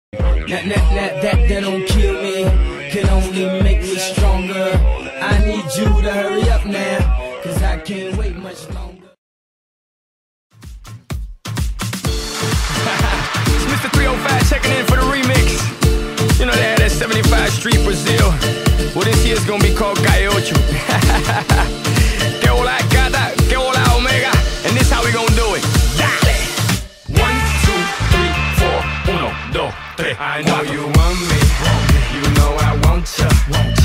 That don't kill me, can only make me stronger. I need you to hurry up now, cause I can't wait much longer. It's Mr. 305 checking in for the remix. You know they had that 75 Street Brazil. Well, this year's gonna be called Calle Ocho. Que hola gata, que hola omega. And this how we gonna do it. Dale! 1, 2, 3, 4, 1, 2, 3. I know you want me, you know I want ya.